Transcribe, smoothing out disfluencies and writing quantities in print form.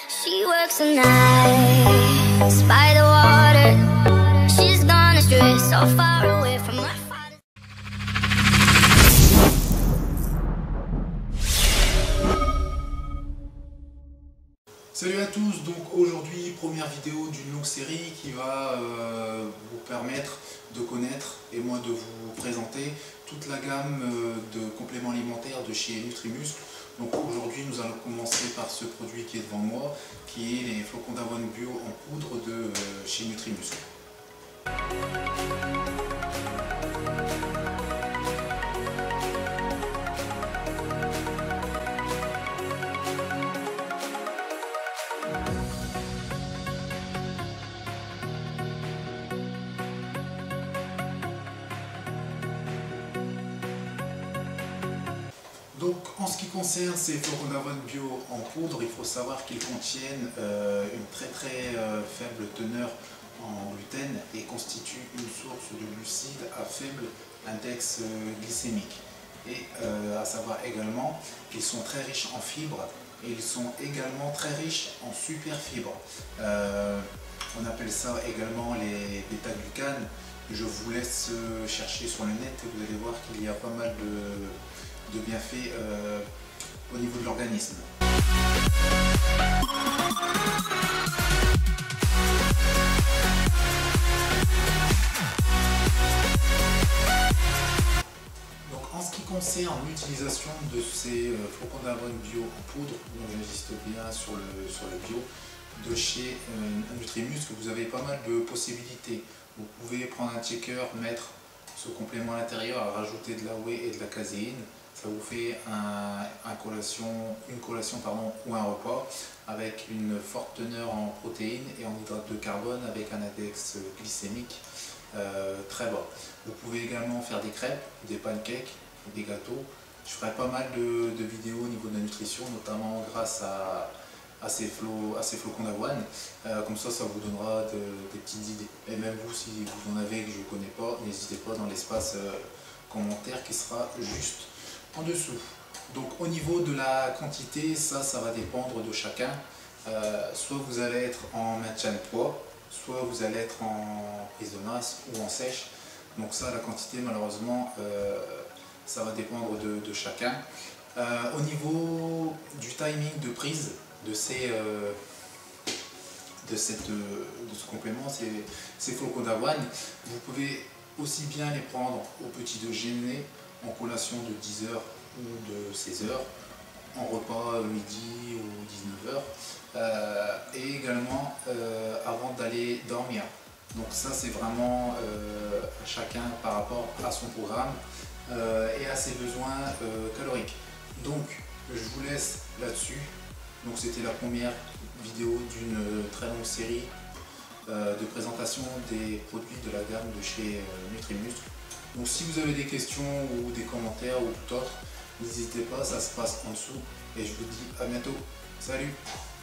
She works the nights by the water. She's gone astray, so far away from her father. Salut à tous, donc aujourd'hui première vidéo d'une longue série qui va vous permettre de connaître et moi de vous présenter toute la gamme de compléments alimentaires de chez Nutrimuscle. Donc aujourd'hui nous allons commencer par ce produit qui est devant moi, qui est les flocons d'avoine bio en poudre de chez Nutrimuscle. Donc en ce qui concerne ces flocons d'avoine bio en poudre, il faut savoir qu'ils contiennent une très faible teneur en gluten et constituent une source de glucides à faible index glycémique. Et à savoir également qu'ils sont très riches en fibres et ils sont également très riches en superfibres. On appelle ça également les bêta-glucanes. Je vous laisse chercher sur le net et vous allez voir qu'il y a pas mal de bienfaits au niveau de l'organisme. Donc en ce qui concerne l'utilisation de ces flocons d'avoine bio en poudre, donc j'insiste bien sur le bio, de chez Nutrimuscle, vous avez pas mal de possibilités. Vous pouvez prendre un shaker, mettre ce complément à l'intérieur, rajouter de la whey et de la caséine. Ça vous fait une collation ou un repas avec une forte teneur en protéines et en hydrates de carbone avec un index glycémique très bas. Vous pouvez également faire des crêpes, des pancakes, des gâteaux. Je ferai pas mal de vidéos au niveau de la nutrition, notamment grâce à ces flocons d'avoine. Comme ça vous donnera des petites idées. Et même vous, si vous en avez que je ne connais pas, n'hésitez pas dans l'espace commentaire qui sera juste en dessous. Donc au niveau de la quantité, ça va dépendre de chacun. Soit vous allez être en maintien de poids, soit vous allez être en prise de masse ou en sèche. Donc ça, la quantité, malheureusement, ça va dépendre de chacun. Au niveau du timing de prise de ce complément, ces flocons d'avoine, vous pouvez aussi bien les prendre au petit déjeuner, en collation de 10h ou de 16h, en repas midi ou 19h, et également avant d'aller dormir. Donc ça c'est vraiment à chacun par rapport à son programme et à ses besoins caloriques. Donc je vous laisse là-dessus. Donc c'était la première vidéo d'une très longue série de présentation des produits de la gamme de chez Nutrimuscle. Donc si vous avez des questions ou des commentaires ou tout autre, n'hésitez pas, ça se passe en dessous et je vous dis à bientôt. Salut!